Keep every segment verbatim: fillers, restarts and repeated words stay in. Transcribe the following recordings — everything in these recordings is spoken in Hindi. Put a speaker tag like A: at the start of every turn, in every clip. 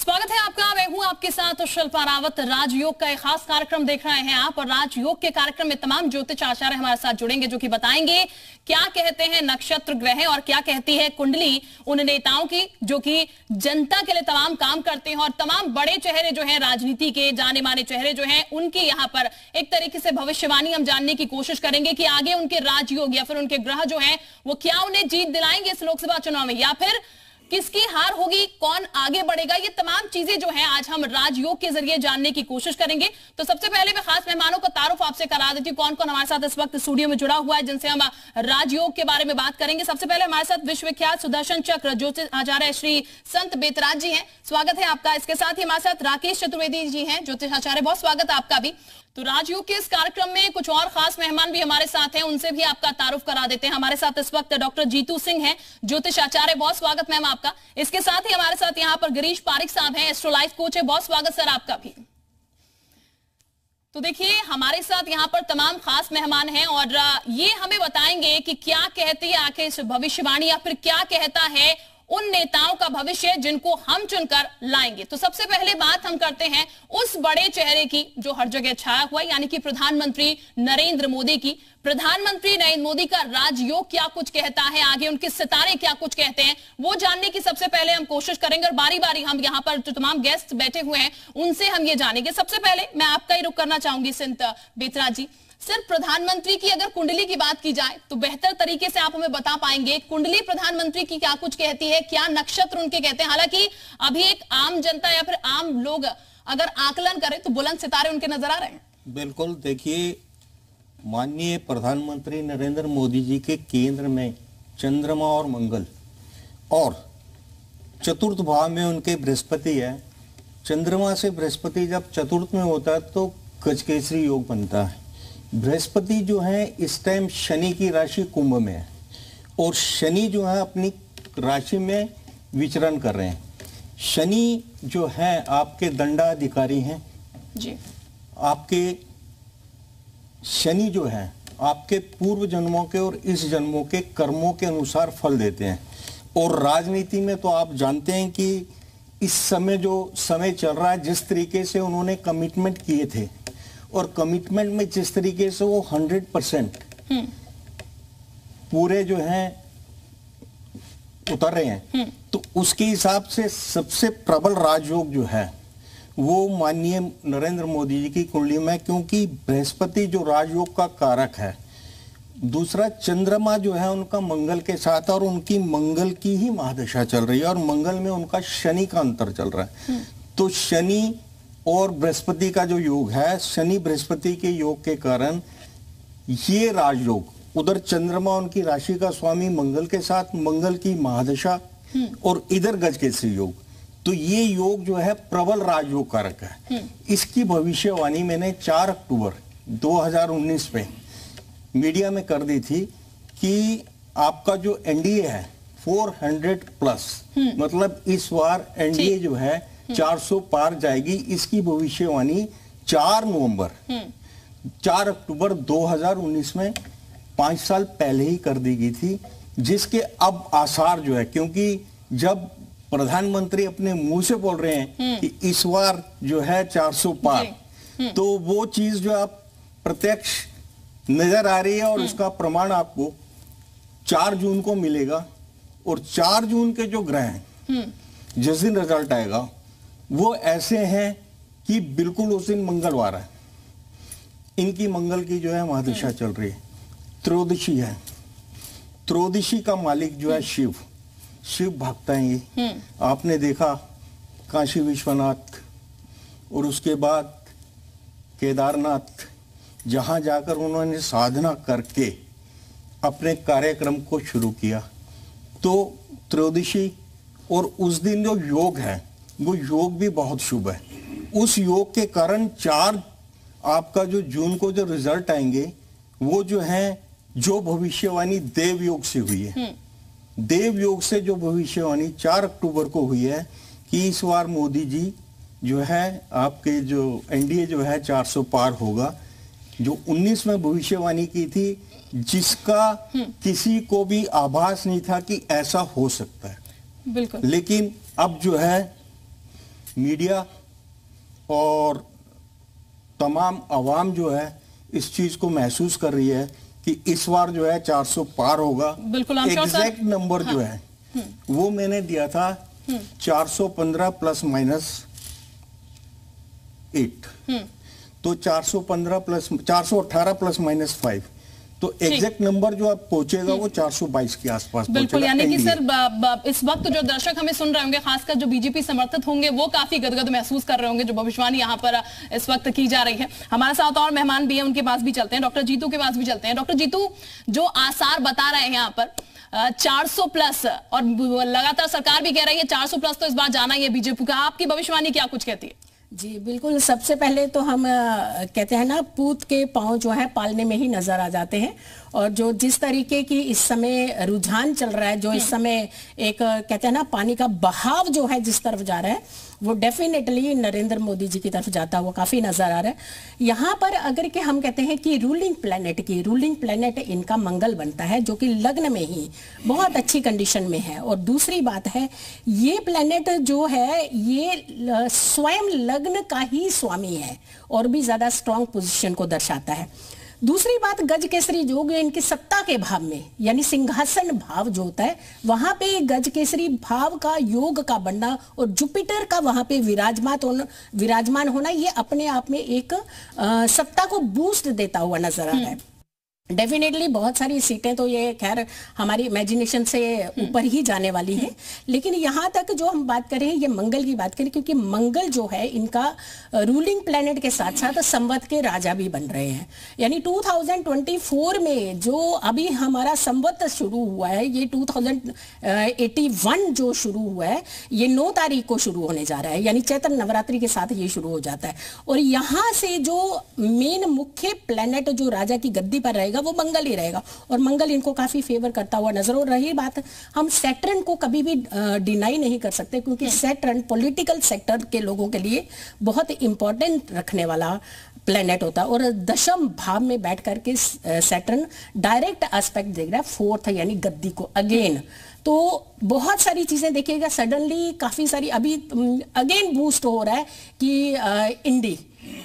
A: स्वागत है आपका। मैं हूं आपके साथ शिल्पा रावत। राजयोग का एक खास कार्यक्रम देख रहे हैं आप, और राजयोग के कार्यक्रम में तमाम ज्योतिष आचार्य हमारे साथ जुड़ेंगे जो कि बताएंगे क्या कहते हैं नक्षत्र ग्रह और क्या कहती है कुंडली उन नेताओं की जो कि जनता के लिए तमाम काम करते हैं, और तमाम बड़े चेहरे जो हैं राजनीति के जाने माने चेहरे जो हैं उनकी यहाँ पर एक तरीके से भविष्यवाणी हम जानने की कोशिश करेंगे कि आगे उनके राजयोग या फिर उनके ग्रह जो है वो क्या उन्हें जीत दिलाएंगे इस लोकसभा चुनाव में, या फिर किसकी हार होगी, कौन आगे बढ़ेगा। ये तमाम चीजें जो हैं आज हम राजयोग के जरिए जानने की कोशिश करेंगे। तो सबसे पहले मैं खास मेहमानों का तारुफ आपसे करा देती हूँ, कौन कौन हमारे साथ इस वक्त स्टूडियो में जुड़ा हुआ है जिनसे हम राजयोग के बारे में बात करेंगे। सबसे पहले हमारे साथ विश्वविख्यात सुदर्शन चक्र ज्योतिष आचार्य श्री संत बेतराज जी हैं, स्वागत है आपका। इसके साथ ही हमारे साथ राकेश चतुर्वेदी जी हैं, ज्योतिष आचार्य, बहुत स्वागत है आपका भी। तो राजयोग के इस कार्यक्रम में कुछ और खास मेहमान भी हमारे साथ हैं, उनसे भी आपका तारुफ करा देते हैं। हमारे साथ इस वक्त डॉक्टर जीतू सिंह हैं, ज्योतिष आचार्य, बहुत स्वागत मैम आपका। इसके साथ ही हमारे साथ यहाँ पर गिरीश पारिक साहब हैं, एस्ट्रो लाइफ कोच है, बहुत स्वागत सर आपका भी। तो देखिए हमारे साथ यहाँ पर तमाम खास मेहमान हैं और ये हमें बताएंगे कि क्या कहती है आखिर भविष्यवाणी या फिर क्या कहता है उन नेताओं का भविष्य जिनको हम चुनकर लाएंगे। तो सबसे पहले बात हम करते हैं उस बड़े चेहरे की जो हर जगह छाया हुआ, यानी कि प्रधानमंत्री नरेंद्र मोदी की। प्रधानमंत्री नरेंद्र मोदी का राजयोग क्या कुछ कहता है, आगे उनके सितारे क्या कुछ कहते हैं, वो जानने की सबसे पहले हम कोशिश करेंगे, और बारी बारी हम यहाँ पर जो तमाम गेस्ट बैठे हुए हैं उनसे हम ये जानेंगे। सबसे पहले मैं आपका ही रुख करना चाहूंगी संत बेतराज जी। सर, प्रधानमंत्री की अगर कुंडली की बात की जाए तो बेहतर तरीके से आप हमें बता पाएंगे कुंडली प्रधानमंत्री की क्या कुछ कहती है, क्या नक्षत्र उनके कहते हैं। हालांकि अभी एक आम जनता या फिर आम लोग अगर आकलन करें तो बुलंद सितारे उनके नजर आ रहे हैं।
B: बिल्कुल, देखिए माननीय प्रधानमंत्री नरेंद्र मोदी जी के केंद्र में चंद्रमा और मंगल, और चतुर्थ भाव में उनके बृहस्पति है। चंद्रमा से बृहस्पति जब चतुर्थ में होता है तो गजकेसरी योग बनता है। बृहस्पति जो है इस टाइम शनि की राशि कुंभ में है, और शनि जो है अपनी राशि में विचरण कर रहे हैं। शनि जो है आपके दंडाधिकारी हैं
A: जी।
B: आपके शनि जो है आपके पूर्व जन्मों के और इस जन्मों के कर्मों के अनुसार फल देते हैं। और राजनीति में तो आप जानते हैं कि इस समय जो समय चल रहा है, जिस तरीके से उन्होंने कमिटमेंट किए थे और कमिटमेंट में जिस तरीके से वो हंड्रेड परसेंट पूरे जो हैं उतर रहे हैं, तो उसके हिसाब से सबसे प्रबल राजयोग जो है वो माननीय नरेंद्र मोदी जी की कुंडली में, क्योंकि बृहस्पति जो राजयोग का कारक है, दूसरा चंद्रमा जो है उनका मंगल के साथ, और उनकी मंगल की ही महादशा चल रही है, और मंगल में उनका शनि का अंतर चल रहा है। तो शनि और बृहस्पति का जो योग है, शनि बृहस्पति के योग के कारण ये राजयोग, उधर चंद्रमा उनकी राशि का स्वामी मंगल के साथ, मंगल की महादशा, और इधर गजकेसरी योग, तो ये योग जो है प्रबल राजयोग कारक है। इसकी भविष्यवाणी मैंने चार अक्टूबर दो हज़ार उन्नीस में मीडिया में कर दी थी कि आपका जो एनडीए है चार सौ प्लस, मतलब इस बार एनडीए जो है चार सौ पार जाएगी। इसकी भविष्यवाणी चार नवंबर चार अक्टूबर दो हज़ार उन्नीस में पांच साल पहले ही कर दी गई थी, जिसके अब आसार जो है, क्योंकि जब प्रधानमंत्री अपने मुंह से बोल रहे हैं कि इस बार जो है चार सौ पार, तो वो चीज जो आप प्रत्यक्ष नजर आ रही है, और उसका प्रमाण आपको चार जून को मिलेगा। और चार जून के जो ग्रह हैं जिस दिन रिजल्ट आएगा वो ऐसे हैं कि बिल्कुल उस दिन मंगलवार है, इनकी मंगल की जो है महादशा चल रही है। त्रयोदशी है, त्रयोदशी का मालिक जो है शिव, शिव भक्त हैं ये। आपने देखा काशी विश्वनाथ और उसके बाद केदारनाथ, जहां जाकर उन्होंने साधना करके अपने कार्यक्रम को शुरू किया। तो त्रयोदशी और उस दिन जो योग है वो योग भी बहुत शुभ है। उस योग के कारण चार आपका जो जून को जो रिजल्ट आएंगे वो जो है, जो भविष्यवाणी देव योग से हुई है, देव योग से जो भविष्यवाणी चार अक्टूबर को हुई है कि इस बार मोदी जी जो है आपके जो एनडीए जो है चार सौ पार होगा, जो उन्नीस में भविष्यवाणी की थी, जिसका किसी को भी आभास नहीं था कि ऐसा हो सकता है।
A: बिल्कुल।
B: लेकिन अब जो है मीडिया और तमाम आवाम जो है इस चीज को महसूस कर रही है कि इस बार जो है चार सौ पार होगा।
A: बिल्कुल,
B: एग्जैक्ट नंबर हाँ। जो है वो मैंने दिया था चार सौ पंद्रह प्लस माइनस एट, तो चार सौ पंद्रह प्लस चार सौ अठारह प्लस माइनस फाइव, तो एग्जैक्ट नंबर जो आप पहुंचेगा वो चार सौ बाईस के आसपास।
A: बिल्कुल, यानी कि सर ब, ब, इस वक्त जो दर्शक हमें सुन रहे होंगे, खासकर जो बीजेपी समर्थित होंगे, वो काफी गदगद महसूस कर रहे होंगे जो भविष्यवाणी यहाँ पर इस वक्त की जा रही है। हमारे साथ और मेहमान भी हैं, उनके पास भी चलते हैं, डॉक्टर जीतू के पास भी चलते हैं। डॉक्टर जीतू, जो आसार बता रहे हैं यहाँ पर चार सौ प्लस, और लगातार सरकार भी कह रही है चार सौ प्लस तो इस बार जाना ही है बीजेपी का, आपकी भविष्यवाणी क्या कुछ कहती है?
C: जी बिल्कुल, सबसे पहले तो हम कहते हैं ना, पूत के पांव जो है पालने में ही नजर आ जाते हैं। और जो जिस तरीके की इस समय रुझान चल रहा है, जो इस समय एक कहते हैं ना पानी का बहाव जो है जिस तरफ जा रहा है, वो डेफिनेटली नरेंद्र मोदी जी की तरफ जाता हुआ काफी नजर आ रहा है। यहाँ पर अगर के हम कहते हैं कि रूलिंग प्लेनेट की रूलिंग प्लेनेट इनका मंगल बनता है, जो कि लग्न में ही बहुत अच्छी कंडीशन में है। और दूसरी बात है, ये प्लेनेट जो है ये स्वयं लग्न का ही स्वामी है और भी ज्यादा स्ट्रॉन्ग पोजीशन को दर्शाता है। दूसरी बात, गज केसरी योग इनकी सत्ता के भाव में, यानी सिंहासन भाव जो होता है, वहां पे गज केसरी भाव का योग का बनना और जुपिटर का वहां पे विराजमान होना विराजमान होना ये अपने आप में एक आ, सत्ता को बूस्ट देता हुआ नजर आ रहा है। डेफिनेटली बहुत सारी सीटें तो ये खैर हमारी इमेजिनेशन से ऊपर ही जाने वाली है, लेकिन यहाँ तक जो हम बात करें, ये मंगल की बात करें, क्योंकि मंगल जो है इनका रूलिंग प्लेनेट के साथ साथ संवत के राजा भी बन रहे हैं। यानी दो हज़ार चौबीस में जो अभी हमारा संवत शुरू हुआ है, ये दो हज़ार इक्यासी जो शुरू हुआ है, ये नौ तारीख को शुरू होने जा रहा है, यानी चैत्र नवरात्रि के साथ ये शुरू हो जाता है। और यहाँ से जो मेन मुख्य प्लेनेट जो राजा की गद्दी पर रहेगा वो मंगल ही रहेगा, और मंगल इनको काफी फेवर करता हुआ नजर। और रही बात, हम सैटर्न को कभी भी डिनाई नहीं कर सकते, क्योंकि सैटर्न पॉलिटिकल सेक्टर के लोगों के लिए बहुत इंपॉर्टेंट रखने वाला प्लेनेट होता है। और दशम भाव में बैठ करके सैटर्न डायरेक्ट एस्पेक्ट देख रहा है फोर्थ यानी गद्दी को अगेन। तो बहुत सारी चीजें देखिएगा, सडनली काफी सारी अभी अगेन बूस्ट हो रहा है कि इंडी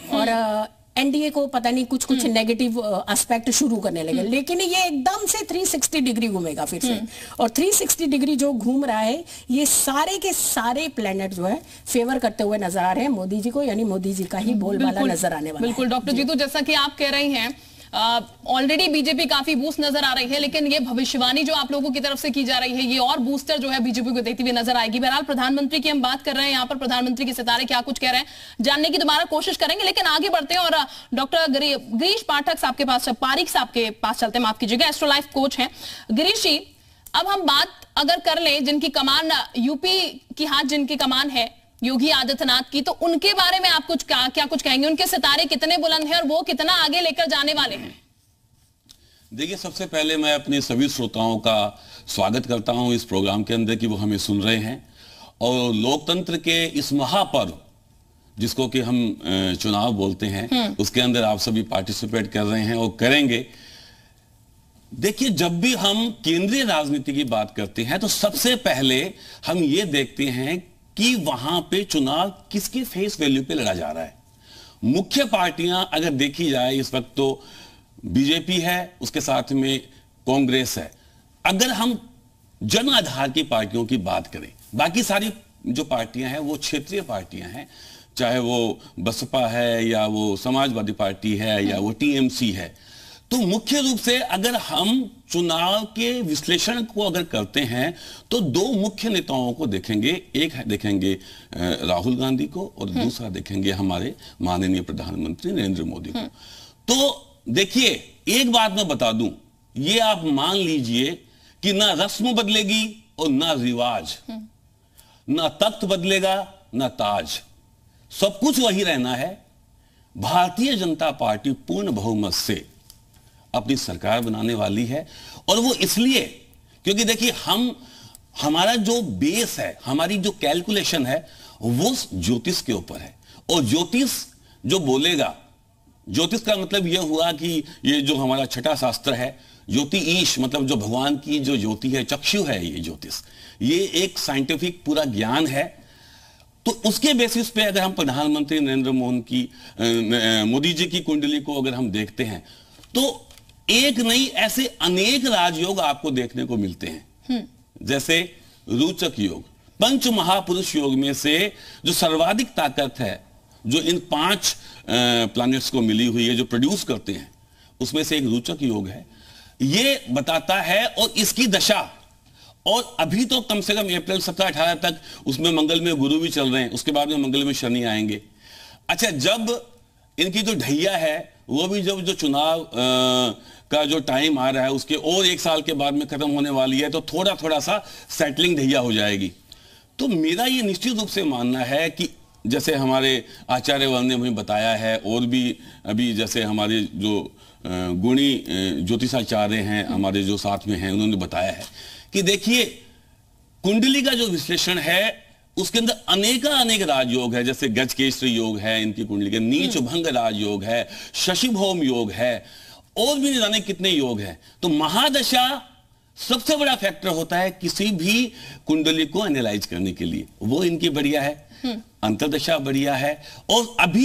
C: और एनडीए को पता नहीं कुछ कुछ नेगेटिव एस्पेक्ट शुरू करने लगे, लेकिन ये एकदम से तीन सौ साठ डिग्री घूमेगा फिर से। और तीन सौ साठ डिग्री जो घूम रहा है, ये सारे के सारे प्लेनेट जो है फेवर करते हुए नजर आ रहे हैं मोदी जी को, यानी मोदी जी का ही बोलबाला नजर आने वाला है।
A: बिल्कुल डॉक्टर जीतू, जैसा कि आप कह रही हैं, ऑलरेडी uh, बीजेपी काफी बूस्ट नजर आ रही है, लेकिन ये भविष्यवाणी जो आप लोगों की तरफ से की जा रही है, ये और बूस्टर जो है बीजेपी को देती हुई नजर आएगी। बहरहाल प्रधानमंत्री की हम बात कर रहे हैं, यहाँ पर प्रधानमंत्री के सितारे क्या कुछ कह रहे हैं जानने की दोबारा कोशिश करेंगे, लेकिन आगे बढ़ते हैं और डॉक्टर गिरीश पाठक साहब के पास, पारिक साहब के पास चलते हैं, माफ कीजिएगा, एस्ट्रोलाइफ कोच हैं। गिरीश जी, अब हम बात अगर कर ले जिनकी कमान यूपी की हाथ जिनकी कमान है योगी आदित्यनाथ की, तो उनके बारे में आप कुछ क्या, क्या कुछ कहेंगे? उनके सितारे कितने बुलंद हैं और वो कितना आगे लेकर जाने वाले हैं?
D: देखिए, सबसे पहले मैं अपने सभी श्रोताओं का स्वागत करता हूं इस प्रोग्राम के अंदर कि वो हमें सुन रहे हैं, और लोकतंत्र के इस महापर्व जिसको कि हम चुनाव बोलते हैं, उसके अंदर आप सभी पार्टिसिपेट कर रहे हैं और करेंगे। देखिए, जब भी हम केंद्रीय राजनीति की बात करते हैं तो सबसे पहले हम ये देखते हैं कि वहां पे चुनाव किसके फेस वैल्यू पे लड़ा जा रहा है। मुख्य पार्टियां अगर देखी जाए इस वक्त तो बीजेपी है, उसके साथ में कांग्रेस है। अगर हम जन आधार की पार्टियों की बात करें, बाकी सारी जो पार्टियां हैं वो क्षेत्रीय पार्टियां हैं, चाहे वो बसपा है या वो समाजवादी पार्टी है या वो टीएमसी है। तो मुख्य रूप से अगर हम चुनाव के विश्लेषण को अगर करते हैं तो दो मुख्य नेताओं को देखेंगे, एक देखेंगे राहुल गांधी को और दूसरा देखेंगे हमारे माननीय प्रधानमंत्री नरेंद्र मोदी को। तो देखिए, एक बात मैं बता दूं, ये आप मान लीजिए कि ना रस्म बदलेगी और ना रिवाज, ना तख्त बदलेगा ना ताज, सब कुछ वही रहना है। भारतीय जनता पार्टी पूर्ण बहुमत से अपनी सरकार बनाने वाली है, और वो इसलिए क्योंकि देखिए, हम हमारा जो बेस है, हमारी जो कैलकुलेशन है वो ज्योतिष के ऊपर है। और ज्योतिष जो बोलेगा, ज्योतिष का मतलब यह हुआ कि ये जो हमारा छठा शास्त्र है, ज्योति ईश मतलब जो भगवान की जो ज्योति है, चक्षु है, ये ज्योतिष, ये एक साइंटिफिक पूरा ज्ञान है। तो उसके बेसिस पे अगर हम प्रधानमंत्री नरेंद्र मोहन की मोदी जी की कुंडली को अगर हम देखते हैं तो एक नहीं ऐसे अनेक राजयोग आपको देखने को मिलते हैं। जैसे रोचक योग, पंच महापुरुष योग में से जो सर्वाधिक ताकत है जो इन पांच प्लैनेट्स को मिली हुई है, जो प्रोड्यूस करते हैं, उसमें से एक रोचक योग है। ये बताता है और इसकी दशा, और अभी तो कम से कम अप्रैल सत्रह अठारह तक उसमें मंगल में गुरु भी चल रहे हैं, उसके बाद में मंगल में शनि आएंगे। अच्छा, जब इनकी जो ढैया है वो भी जब जो चुनाव आ, का जो टाइम आ रहा है उसके और एक साल के बाद में खत्म होने वाली है, तो थोड़ा थोड़ा सा सेटलिंग ढैया हो जाएगी। तो मेरा ये निश्चित रूप से मानना है कि जैसे हमारे आचार्य वन ने हमें बताया है, और भी अभी जैसे हमारे जो गुणी ज्योतिषाचार्य हैं हमारे जो साथ में हैं, उन्होंने बताया है कि देखिए कुंडली का जो विश्लेषण है उसके अंदर अनेका अनेक राजयोग है। जैसे गजकेसरी योग है इनकी कुंडली के, नीच भंग राजयोग है, शशिभौम योग है, और भी न जाने कितने योग हैं। तो महादशा सबसे बड़ा फैक्टर होता है किसी भी कुंडली को एनालाइज करने के लिए, वो इनकी बढ़िया है, अंतरदशा बढ़िया है, और अभी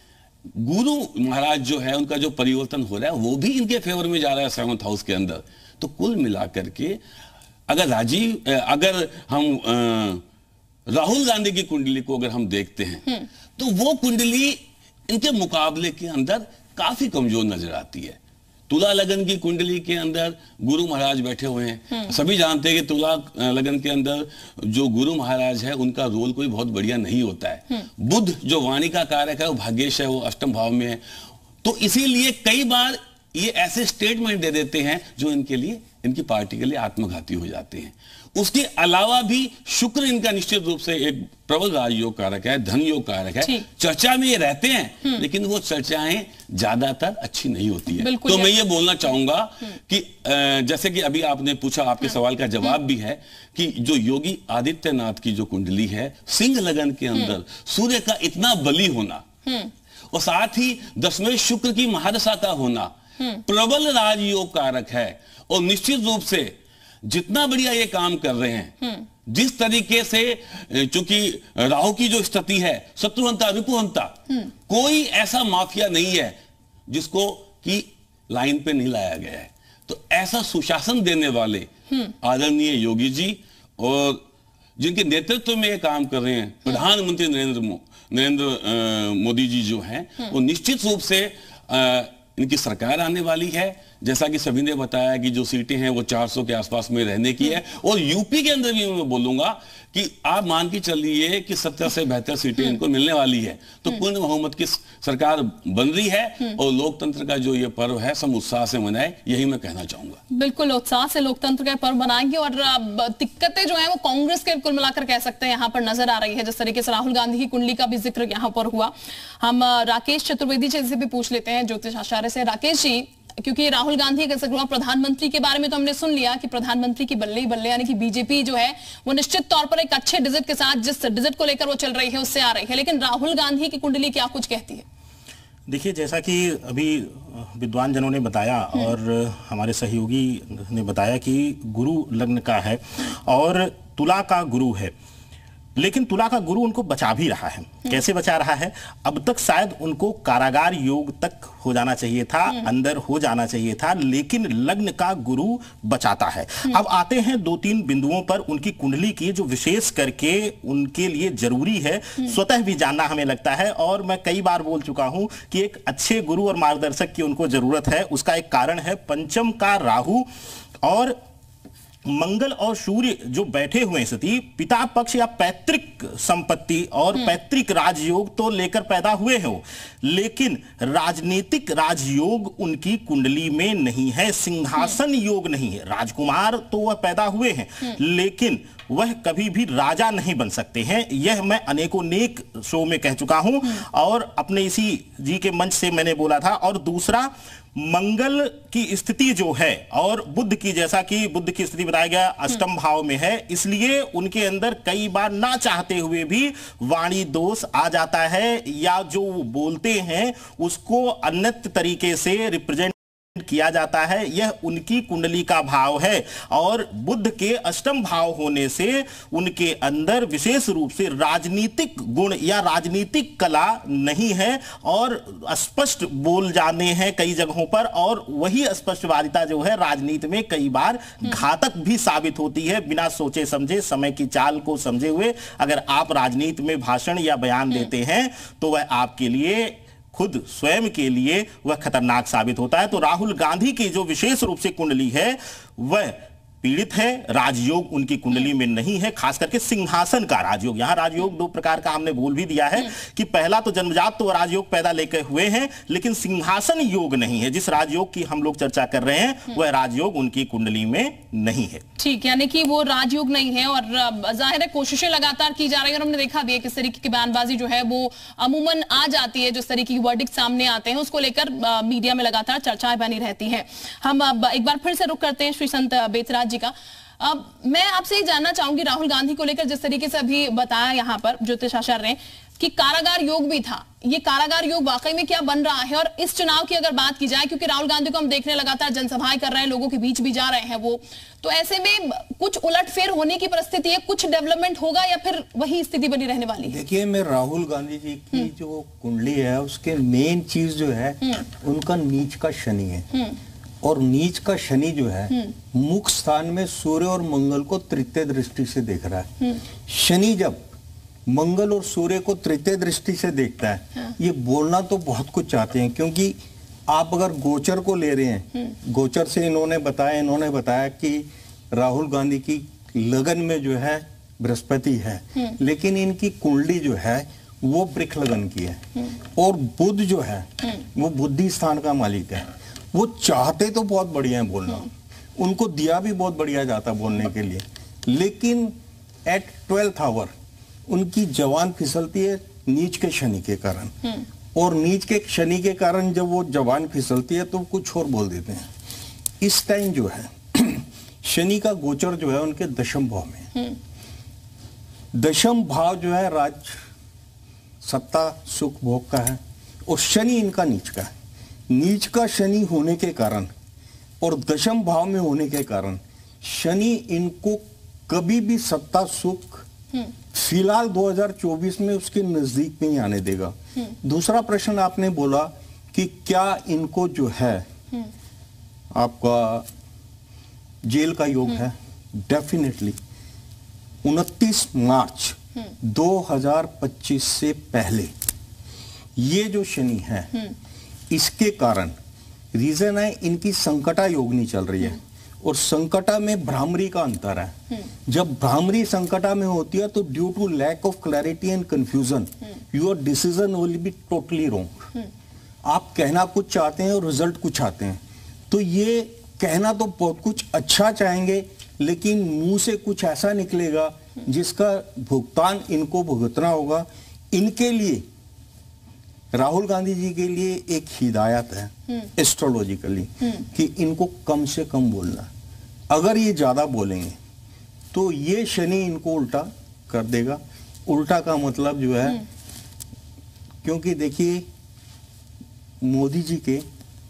D: गुरु महाराज जो है उनका जो परिवर्तन हो रहा है वो भी इनके फेवर में जा रहा है सेवंथ हाउस के अंदर। तो कुल मिलाकर के अगर राजीव अगर हम आ, राहुल गांधी की कुंडली को अगर हम देखते हैं तो वो कुंडली इनके मुकाबले के अंदर काफी कमजोर नजर आती है। तुला लगन की कुंडली के अंदर गुरु महाराज बैठे हुए हैं। सभी जानते हैं कि तुला लगन के अंदर जो गुरु महाराज है उनका रोल कोई बहुत बढ़िया नहीं होता है। बुध जो वाणी का कारक है वो भाग्येश है, वो अष्टम भाव में है। तो इसीलिए कई बार ये ऐसे स्टेटमेंट दे देते हैं जो इनके लिए, इनकी पार्टी के लिए आत्मघाती हो जाते हैं। उसके अलावा भी शुक्र इनका निश्चित रूप से एक प्रबल राजयोग कारक है, धन योग कारक है। चर्चा में ये रहते हैं लेकिन वो चर्चाएं ज्यादातर अच्छी नहीं होती है। तो मैं ये बोलना चाहूंगा कि जैसे कि अभी आपने पूछा, आपके सवाल का जवाब भी है कि जो योगी आदित्यनाथ की जो कुंडली है, सिंह लगन के अंदर सूर्य का इतना बली होना और साथ ही दसवें शुक्र की महादशा का होना प्रबल राजयोग कारक है। और निश्चित रूप से जितना बढ़िया ये काम कर रहे हैं, जिस तरीके से, चूंकि राहु की जो स्थिति है शत्रुहंता रिपुहंता, कोई ऐसा माफिया नहीं है जिसको कि लाइन पे नहीं लाया गया है। तो ऐसा सुशासन देने वाले आदरणीय योगी जी और जिनके नेतृत्व में ये काम कर रहे हैं प्रधानमंत्री नरेंद्र मो, नरेंद्र मोदी जी जो हैं, वो निश्चित रूप से आ, इनकी सरकार आने वाली है। जैसा कि सभी ने बताया कि जो सीटें हैं वो चार सौ के आसपास में रहने की है। और यूपी के अंदर भी मैं बोलूंगा कि आप मान के चलिए कि सत्तर से बेहतर सीटें इनको मिलने वाली है। तो पूर्ण बहुमत की सरकार बन रही है और लोकतंत्र का जो ये पर्व है सब उत्साह से मनाए, यही मैं कहना चाहूंगा।
A: बिल्कुल उत्साह से लोकतंत्र का पर्व मनाएंगे। और दिक्कतें जो है वो कांग्रेस के कुल मिलाकर कह सकते हैं यहाँ पर नजर आ रही है। जिस तरीके से राहुल गांधी की कुंडली का भी जिक्र यहाँ पर हुआ, हम राकेश चतुर्वेदी जी से भी पूछ लेते हैं, ज्योतिष आचार्य से। राकेश जी, क्योंकि राहुल गांधी का जिक्र हुआ, प्रधानमंत्री के बारे में तो हमने सुन लिया कि प्रधानमंत्री की बल्ले ही बल्ले, यानी कि बीजेपी जो है वो निश्चित तौर पर एक अच्छे डिजिट के साथ, जिस डिजिट को लेकर वो चल रही है उससे आ रही है। लेकिन राहुल गांधी की कुंडली क्या कुछ कहती है?
E: देखिए, जैसा कि अभी विद्वान जनों ने बताया और हमारे सहयोगी ने बताया कि गुरु लग्न का है और तुला का गुरु है, लेकिन तुला का गुरु उनको बचा भी रहा है। कैसे बचा रहा है? अब तक शायद उनको कारागार योग तक हो जाना चाहिए था, अंदर हो जाना चाहिए था, लेकिन लग्न का गुरु बचाता है। अब आते हैं दो तीन बिंदुओं पर उनकी कुंडली की, जो विशेष करके उनके लिए जरूरी है, स्वतः भी जानना हमें लगता है। और मैं कई बार बोल चुका हूं कि एक अच्छे गुरु और मार्गदर्शक की उनको जरूरत है। उसका एक कारण है पंचम का राहु और मंगल और सूर्य जो बैठे हुए हैं स्थिति, पिता पक्ष या पैतृक संपत्ति और पैतृक राजयोग तो लेकर पैदा हुए हो, लेकिन राजनीतिक राजयोग उनकी कुंडली में नहीं है, सिंहासन योग नहीं है। राजकुमार तो वह पैदा हुए हैं लेकिन वह कभी भी राजा नहीं बन सकते हैं। यह मैं अनेकों नेक शो में कह चुका हूं और अपने इसी जी के मंच से मैंने बोला था। और दूसरा, मंगल की स्थिति जो है और बुध की, जैसा कि बुध की स्थिति बताया गया अष्टम भाव में है, इसलिए उनके अंदर कई बार ना चाहते हुए भी वाणी दोष आ जाता है या जो बोलते हैं उसको अन्यत्र तरीके से रिप्रेजेंट किया जाता है, यह उनकी कुंडली का भाव है। और बुध के अष्टम भाव होने से उनके अंदर विशेष रूप से राजनीतिक गुण या राजनीतिक कला नहीं है और स्पष्ट बोल जाने हैं कई जगहों पर, और वही स्पष्टवादिता जो है राजनीति में कई बार घातक भी साबित होती है। बिना सोचे समझे, समय की चाल को समझे हुए अगर आप राजनीति में भाषण या बयान देते हैं तो वह आपके लिए, खुद स्वयं के लिए वह खतरनाक साबित होता है। तो राहुल गांधी की जो विशेष रूप से कुंडली है वह पीड़ित है, राजयोग उनकी कुंडली में नहीं है, खास करके सिंहासन का राजयोग। यहां राजयोग दो प्रकार का हमने बोल भी दिया है कि पहला तो जन्मजात तो राजयोग पैदा लेकर हुए हैं, लेकिन सिंहासन योग नहीं है। जिस राजयोग की हम लोग चर्चा कर रहे हैं वह राजयोग उनकी कुंडली में नहीं है।
A: ठीक, यानी कि वो राजयोग नहीं है और जाहिर है कोशिशें लगातार की जा रही है और हमने देखा भी है किस तरीके की बयानबाजी जो है वो अमूमन आ जाती है, जिस तरीके की वर्डिक्ट सामने आते हैं उसको लेकर मीडिया में लगातार चर्चाएं बनी रहती हैं। हम एक बार फिर से रुक करते हैं श्री संत बेतराज जी का। अब मैं आपसे ये जानना चाहूंगी राहुल गांधी को लेकर, जिस तरीके से अभी बताया यहाँ पर ज्योतिषाचार्य ने कि कारागार योग भी था, ये कारागार योग वाकई में क्या बन रहा है? और इस चुनाव की अगर बात की जाए, क्योंकि राहुल गांधी को हम देख रहे हैं लगातार जनसभाएं कर रहे हैं, लोगों के बीच भी जा रहे हैं वो, तो ऐसे में कुछ उलटफेर होने की परिस्थिति है, कुछ डेवलपमेंट होगा या फिर वही स्थिति बनी रहने वाली है?
B: देखिए, मैं राहुल गांधी जी की जो कुंडली है उसके मेन चीज जो है उनका नीच का शनि है, और नीच का शनि जो है मुख स्थान में सूर्य और मंगल को तृतीय दृष्टि से देख रहा है। शनि जब मंगल और सूर्य को तृतीय दृष्टि से देखता है, हाँ। ये बोलना तो बहुत कुछ चाहते हैं, क्योंकि आप अगर गोचर को ले रहे हैं, गोचर से इन्होंने बताया इन्होंने बताया कि राहुल गांधी की लगन में जो है बृहस्पति है, लेकिन इनकी कुंडली जो है वो वृक्ष लगन की है, और बुध जो है वो बुद्धि स्थान का मालिक है। वो चाहते तो बहुत बढ़िया है बोलना, उनको दिया भी बहुत बढ़िया जाता बोलने के लिए, लेकिन एट ट्वेल्थ आवर उनकी जवान फिसलती है नीच के शनि के कारण, और नीच के शनि के कारण जब वो जवान फिसलती है तो कुछ और बोल देते हैं। इस टाइम जो है शनि का गोचर जो है उनके दशम भाव में, दशम भाव जो है राज सत्ता सुख भोग का है, और शनि इनका नीच का है। नीच का शनि होने के कारण और दशम भाव में होने के कारण शनि इनको कभी भी सत्ता सुख फिलहाल दो हज़ार चौबीस में उसके नजदीक नहीं आने देगा। दूसरा प्रश्न आपने बोला कि क्या इनको जो है आपका जेल का योग है? डेफिनेटली उनतीस मार्च दो हज़ार पच्चीस से पहले ये जो शनि है इसके कारण रीजन है इनकी संकटा योगनी चल रही है, और संकटा में भ्रामरी का अंतर है। जब भ्रामरी संकटा में होती है तो due to lack of clarity and confusion your decision will be totally wrong. आप कहना कुछ चाहते हैं और रिजल्ट कुछ आते हैं, तो ये कहना तो बहुत कुछ अच्छा चाहेंगे लेकिन मुंह से कुछ ऐसा निकलेगा जिसका भुगतान इनको भुगतना होगा। इनके लिए राहुल गांधी जी के लिए एक हिदायत है एस्ट्रोलॉजिकली कि इनको कम से कम बोलना। अगर ये ज्यादा बोलेंगे तो ये शनि इनको उल्टा कर देगा। उल्टा का मतलब जो है, क्योंकि देखिए मोदी जी के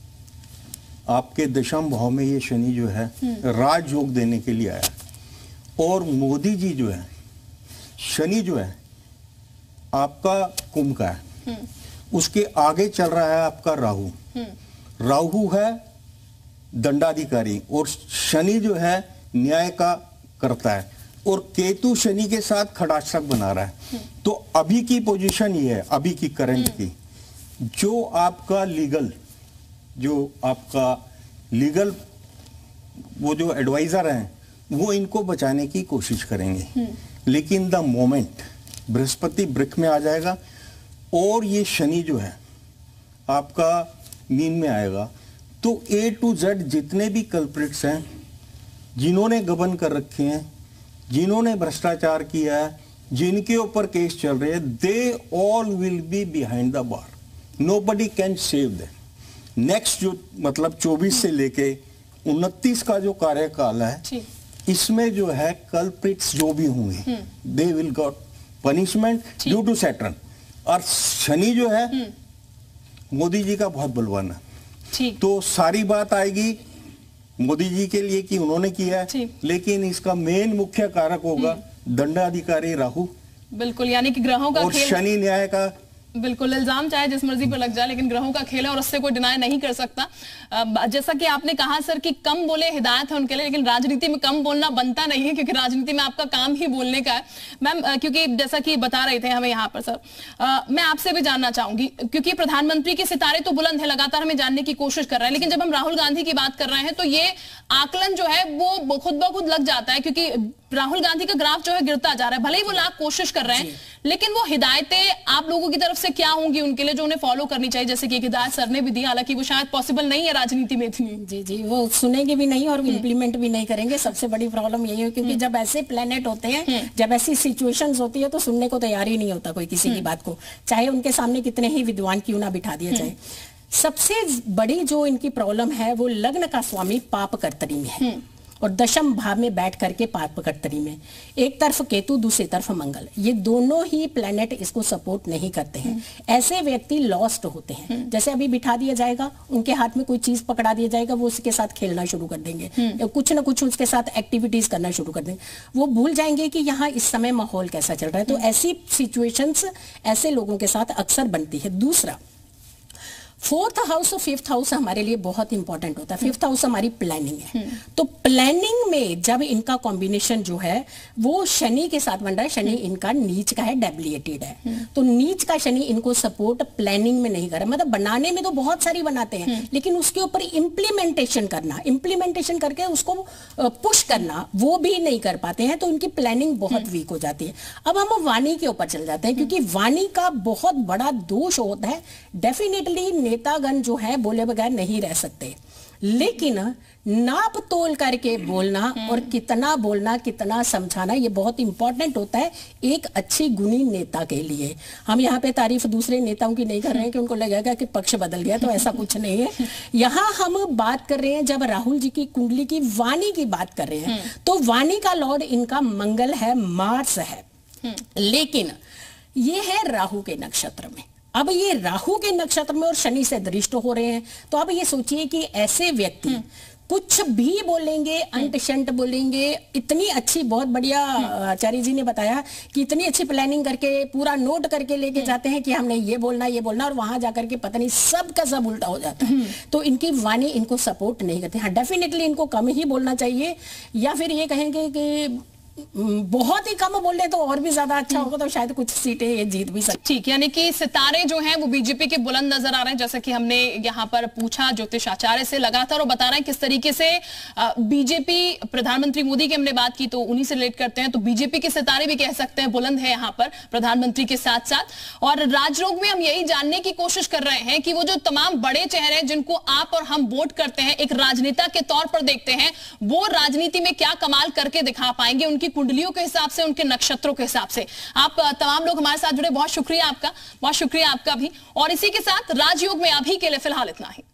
B: आपके दशम भाव में ये शनि जो है राजयोग देने के लिए आया, और मोदी जी जो है शनि जो है आपका कुंभ का है, उसके आगे चल रहा है आपका राहु। राहु है दंडाधिकारी और शनि जो है न्याय का करता है, और केतु शनि के साथ खड़ाक्षक बना रहा है। तो अभी की पोजीशन ये है, अभी की करंट की, जो आपका लीगल जो आपका लीगल वो जो एडवाइजर हैं वो इनको बचाने की कोशिश करेंगे, लेकिन द मोमेंट बृहस्पति वृक्ष में आ जाएगा और ये शनि जो है आपका मीन में आएगा, तो ए टू जेड जितने भी कल्प्रिट्स हैं, जिन्होंने गबन कर रखे हैं, जिन्होंने भ्रष्टाचार किया है, जिनके ऊपर केस चल रहे हैं, they all will be behind the bar. Nobody can save them. Next जो मतलब चौबीस से लेके उनतीस का जो कार्यकाल है, इसमें जो है कल्प्रिट्स जो भी होंगे they will got punishment due to Saturn. और शनि जो है मोदी जी का बहुत बलवान है,
A: ठीक।
B: तो सारी बात आएगी मोदी जी के लिए कि उन्होंने किया है, लेकिन इसका मेन मुख्य कारक होगा दंडाधिकारी राहु।
A: बिल्कुल, यानी कि ग्रहों का
B: और
A: खेल,
B: शनि न्याय का
A: बिल्कुल इल्जाम चाहे जिस मर्जी पर लग जाए, लेकिन ग्रहों का खेल है और उससे कोई डिनाई नहीं कर सकता। जैसा कि आपने कहा सर कि कम बोले हिदायत है उनके लिए, लेकिन राजनीति में कम बोलना बनता नहीं है, क्योंकि राजनीति में आपका काम ही बोलने का है। मैम, क्योंकि जैसा कि बता रहे थे हमें यहाँ पर सर, आ, मैं आपसे भी जानना चाहूंगी, क्योंकि प्रधानमंत्री के सितारे तो बुलंद है, लगातार हमें जानने की कोशिश कर रहे हैं, लेकिन जब हम राहुल गांधी की बात कर रहे हैं तो ये आकलन जो है वो खुद ब खुद लग जाता है, क्योंकि राहुल गांधी का ग्राफ जो है गिरता जा रहा है। भले ही वो लाख कोशिश कर रहे हैं, लेकिन वो हिदायतें आप लोगों की तरफ से क्या होंगी उनके लिए जो उन्हें फॉलो करनी चाहिए? जैसे कि एक हिदायत सर ने भी दी, हालांकि वो शायद पॉसिबल नहीं है राजनीति में इतनी।
C: जी जी, वो सुनेंगे भी नहीं और इम्प्लीमेंट भी नहीं करेंगे। सबसे बड़ी प्रॉब्लम यही है, क्योंकि जब ऐसे प्लेनेट होते हैं, जब ऐसी सिचुएशंस होती है, तो सुनने को तैयार ही नहीं होता कोई किसी की बात को, चाहे उनके सामने कितने ही विद्वान क्यों ना बिठा दिया जाए। सबसे बड़ी जो इनकी प्रॉब्लम है वो लग्न का स्वामी पाप कर्तरी में है और दशम भाव में बैठ करके पाप कर्तरी में, एक तरफ केतु दूसरी तरफ मंगल, ये दोनों ही प्लेनेट इसको सपोर्ट नहीं करते हैं। ऐसे व्यक्ति लॉस्ट होते हैं। जैसे अभी बिठा दिया जाएगा, उनके हाथ में कोई चीज पकड़ा दिया जाएगा, वो उसके साथ खेलना शुरू कर देंगे, कुछ ना कुछ उसके साथ एक्टिविटीज करना शुरू कर देंगे। वो भूल जाएंगे कि यहाँ इस समय माहौल कैसा चल रहा है। तो ऐसी सिचुएशंस ऐसे लोगों के साथ अक्सर बनती है। दूसरा, फोर्थ हाउस और फिफ्थ हाउस हमारे लिए बहुत इंपॉर्टेंट होता है। फिफ्थ हाउस हमारी प्लानिंग है, तो प्लानिंग में जब इनका कॉम्बिनेशन जो है वो शनि के साथ बन रहा है, शनि इनका नीच का है, डेबिलिटेड है, तो नीच का शनि इनको सपोर्ट प्लानिंग में नहीं कर रहा। मतलब बनाने में तो बहुत सारी बनाते हैं, लेकिन उसके ऊपर इम्प्लीमेंटेशन करना, इम्प्लीमेंटेशन करके उसको पुश करना, वो भी नहीं कर पाते हैं, तो उनकी प्लानिंग बहुत वीक हो जाती है। अब हम वाणी के ऊपर चल जाते हैं, क्योंकि वाणी का बहुत बड़ा दोष होता है। डेफिनेटली नेतागण जो है बोले बगैर नहीं रह सकते, लेकिन नाप तोल करके बोलना और कितना बोलना, कितना समझाना, ये बहुत इंपॉर्टेंट होता है एक अच्छी गुणी नेता के लिए। हम यहाँ पे तारीफ दूसरे नेताओं की नहीं कर रहे हैं कि उनको लगेगा कि पक्ष बदल गया, तो ऐसा कुछ नहीं है। यहाँ हम बात कर रहे हैं, जब राहुल जी की कुंडली की वाणी की बात कर रहे हैं, तो वाणी का लॉर्ड इनका मंगल है, मार्स है, लेकिन ये है राहु के नक्षत्र में। अब ये राहु के नक्षत्र में और शनि से दृष्ट हो रहे हैं, तो अब ये सोचिए कि ऐसे व्यक्ति कुछ भी बोलेंगे, अंट शंट बोलेंगे। इतनी अच्छी, बहुत बढ़िया आचार्य जी ने बताया कि इतनी अच्छी प्लानिंग करके पूरा नोट करके लेके जाते हैं कि हमने ये बोलना ये बोलना, और वहां जाकर के पता नहीं सब का सब उल्टा हो जाता है। तो इनकी वाणी इनको सपोर्ट नहीं करती। हाँ, डेफिनेटली इनको कम ही बोलना चाहिए, या फिर ये कहेंगे कि बहुत ही कम बोल रहे तो और भी ज्यादा अच्छा होगा, तो शायद कुछ सीटें ये जीत भी सकती।
A: ठीक, यानी कि सितारे जो हैं वो बीजेपी के बुलंद नजर आ रहे हैं, जैसा कि हमने यहाँ पर पूछा ज्योतिष आचार्य से, लगातार वो बता रहे हैं किस तरीके से बीजेपी, प्रधानमंत्री मोदी की हमने बात की तो उन्हीं से रिलेट करते हैं, तो बीजेपी के सितारे भी कह सकते हैं बुलंद है यहाँ पर प्रधानमंत्री के साथ साथ। और राजयोग में हम यही जानने की कोशिश कर रहे हैं कि वो जो तमाम बड़े चेहरे हैं जिनको आप और हम वोट करते हैं, एक राजनेता के तौर पर देखते हैं, वो राजनीति में क्या कमाल करके दिखा पाएंगे उनकी कुंडलियों के हिसाब से, उनके नक्षत्रों के हिसाब से। आप तमाम लोग हमारे साथ जुड़े, बहुत शुक्रिया आपका, बहुत शुक्रिया आपका भी। और इसी के साथ राजयोग में अभी के लिए फिलहाल इतना ही।